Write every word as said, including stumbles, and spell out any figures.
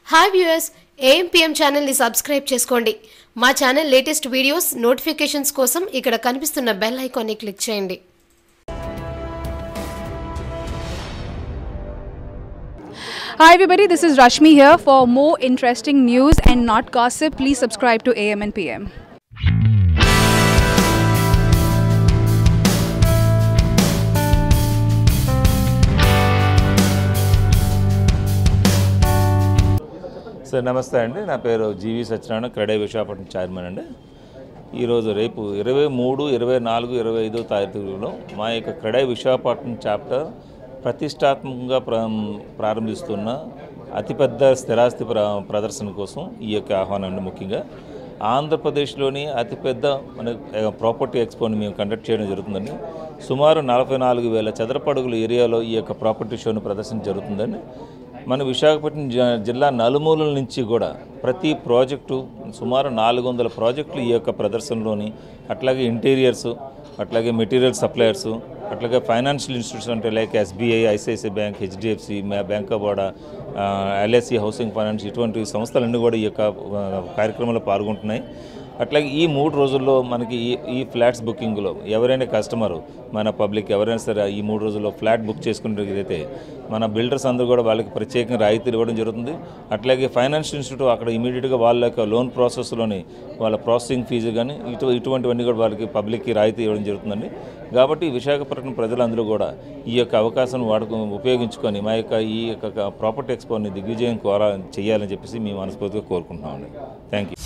Hi viewers, AMPM ఛానల్ని subscribe చేసుకోండి. మా ఛానల్ లేటెస్ట్ వీడియోస్ నోటిఫికేషన్స్ కోసం ఇక్కడ కనిపిస్తున్న బెల్ ఐకాన్ని క్లిక్ చేయండి. Hi everybody, this is Rashmi here. For more interesting news and not gossip, please subscribe to A M and P M. Sir నమస్తే అండి, నా పేరు జీవి సత్యనారాయణ, క్రెడై విశాఖపట్నం చైర్మన్ అండి. ఈరోజు రేపు ఇరవై మూడు ఇరవై నాలుగు ఇరవై ఐదో తారీఖులో మా యొక్క క్రెడై విశాఖపట్నం చాప్టర్ ప్రతిష్టాత్మకంగా ప్ర ప్రారంభిస్తున్న అతిపెద్ద స్థిరాస్తి ప్ర ప్రదర్శన కోసం ఈ యొక్క ఆహ్వానం అండి. ముఖ్యంగా ఆంధ్రప్రదేశ్లోని అతిపెద్ద మన ప్రాపర్టీ ఎక్స్పోని మేము కండక్ట్ చేయడం జరుగుతుందండి. సుమారు నలభై నాలుగు వేల చదరపడుగుల ఏరియాలో ఈ యొక్క ప్రాపర్టీ షోని ప్రదర్శన జరుగుతుందండి. మన విశాఖపట్నం జిల్లా నలుమూలల నుంచి కూడా ప్రతి ప్రాజెక్టు సుమారు నాలుగు వందల ప్రాజెక్టులు ఈ యొక్క ప్రదర్శనలోని, అట్లాగే ఇంటీరియర్సు, అట్లాగే మెటీరియల్ సప్లయర్సు, అట్లాగే ఫైనాన్షియల్ ఇన్స్టిట్యూట్స్ అంటే like SBI, ICICI bank, HDFC, bank of Baroda, LIC housing finance, ఇటువంటి సంస్థలన్నీ కూడా ఈ యొక్క కార్యక్రమంలో పాల్గొంటున్నాయి. అట్లాగే ఈ మూడు రోజుల్లో మనకి ఈ ఈ ఫ్లాట్స్ బుకింగ్లో ఎవరైనా కస్టమరు, మన పబ్లిక్ ఎవరైనా సరే ఈ మూడు రోజుల్లో ఫ్లాట్ బుక్ చేసుకునేటైతే మన బిల్డర్స్ అందరూ కూడా వాళ్ళకి ప్రత్యేకంగా రాయితీలు ఇవ్వడం జరుగుతుంది. అట్లాగే ఫైనాన్షియల్ ఇన్స్టిట్యూట్ అక్కడ ఇమీడియట్గా వాళ్ళ యొక్క లోన్ ప్రాసెస్లోని వాళ్ళ ప్రాసెసింగ్ ఫీజు కానీ ఇటు ఇటువంటివన్నీ కూడా వాళ్ళకి పబ్లిక్కి రాయితీ ఇవ్వడం జరుగుతుందండి. కాబట్టి విశాఖపట్నం ప్రజలందరూ కూడా ఈ యొక్క అవకాశం వాడుకు ఉపయోగించుకొని మా యొక్క ఈ యొక్క ప్రాపర్టీ ఎక్స్పోని దిగ్విజయం కోరా చేయాలని చెప్పేసి మేము మనస్ఫూర్తిగా కోరుకుంటున్నామండి. Thank you.